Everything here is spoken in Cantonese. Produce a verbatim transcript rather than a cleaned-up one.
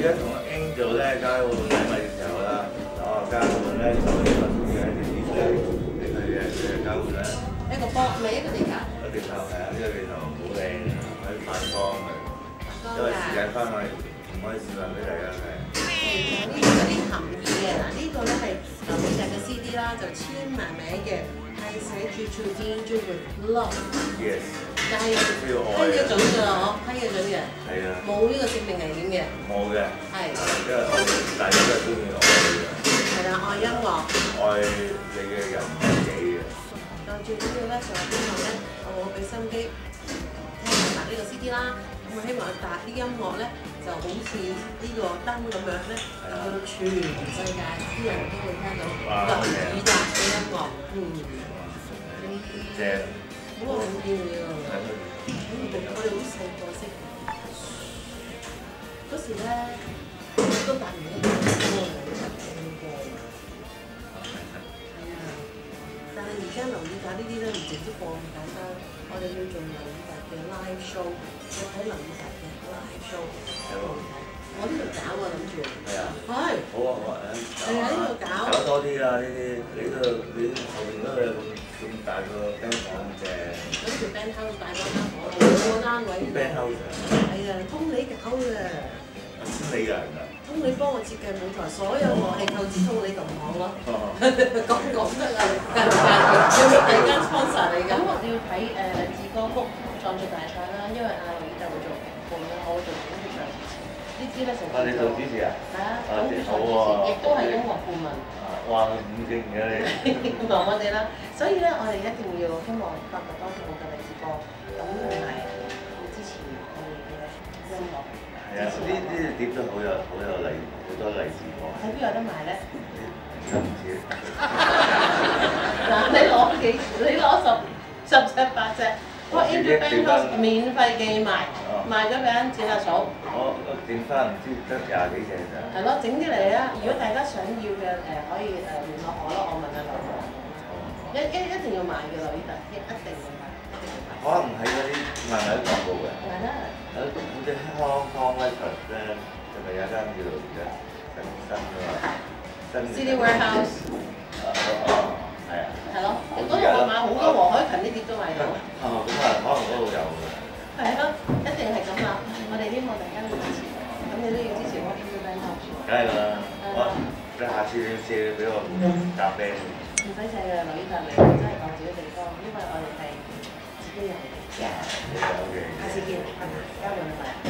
家同 Angel 咧交換禮物嘅時候啦，我交換咧就呢個嘅一條 list 俾佢嘅佢嘅交換咧。 一個波，咪一個地球。 一個地球係啊，呢個地球好靚啊，可以反光嘅。因為時間關係，唔可以示範俾大家睇。 呢個有啲含義嘅嗱，呢個咧係劉美日嘅 C D 啦，就簽埋名嘅，係寫住 To be enjoyed with love。 Yes。 但係批嘅準㗎嗬，批嘅準嘅。係啊。冇呢個性命危險嘅。冇嘅。係。因為大家都係中意愛嘅。係啦，愛音樂。愛你嘅人自己嘅。但最緊要咧就係希望咧，我俾心機聽埋呢個 C D 啦。咁希望達啲音樂咧，就好似呢個燈咁樣咧，就去到全世界啲人都會聽到林以達嘅音樂。嗯。正。好耐冇見你喎。我哋好細個識。嗰時咧都達唔到咁多嘅唱歌。係啊。但係而家林以達呢啲咧唔直接播咁簡單，我哋要做林以達嘅 live show。你睇林以達嘅 live show， 我呢度搞啊諗住。係啊。係。好啊好啊，係啊呢度搞。搞多啲啦呢啲，你嗰度你後邊嗰度有咁咁大個 band 房嘅。嗰條 band house 大個間房，兩個單位。band house 啊。係啊，通你搞嘅。通你㗎。通你幫我設計舞台，所有樂器購置通你同行咯。講講得啊，間唔間？有冇第二間 sponsor 嚟㗎？咁我哋要睇誒勵志歌曲。創作大賽啦，因為阿劉以達會做伴啦，我會做主唱主持。呢支咧成日。啊，你做主持啊？係啊，好喎。亦都係音樂顧問。哇，咁勁嘅你！忙我哋啦，所以咧，我哋一定要希望發掘多啲好嘅勵志歌，咁同埋要支持我哋嘅音樂。係啊，呢呢隻碟都好有好有勵好多勵志歌。喺邊有得賣咧？唔知。嗱，你攞幾？你攞十十隻八隻。我 Angel Band House 免費寄賣，賣咗俾人剪下草。我我整翻唔知得廿幾隻咋。係咯，整啲嚟啊！如果大家想要嘅誒，可以誒聯絡我咯，我問阿劉。一一一定要買嘅劉以達，一一定要買，一定要買。可能喺嗰啲賣賣啲廣告嘅。係啦。喺嗰啲康康 Records 咧，係咪有間叫做而家新新㗎嘛？新。City Warehouse。哦。係啊，係咯，嗰度我買好多黃海芹呢啲都買到。哦，咁啊，可能嗰度有嘅。係咯，一定係咁啦。我哋希望大家會支持，咁你都要支持我 Angel Band House。梗係啦，我你下次要借俾我搭 band。唔使借嘅，劉以達嚟真係講自己地方，因為我哋係自己人嚟嘅。O K。下次見，拜拜，交換禮物。